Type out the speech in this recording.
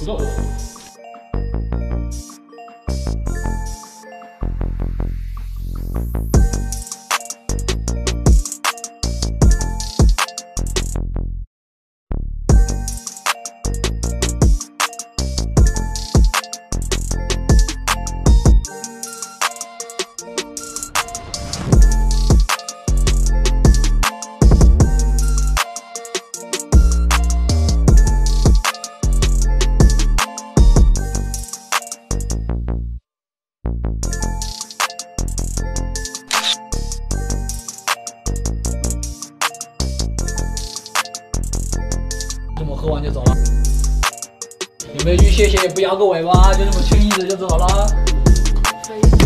土豆。这么喝完就走了，有没有句谢谢不摇个尾巴，就这么轻易的就走了？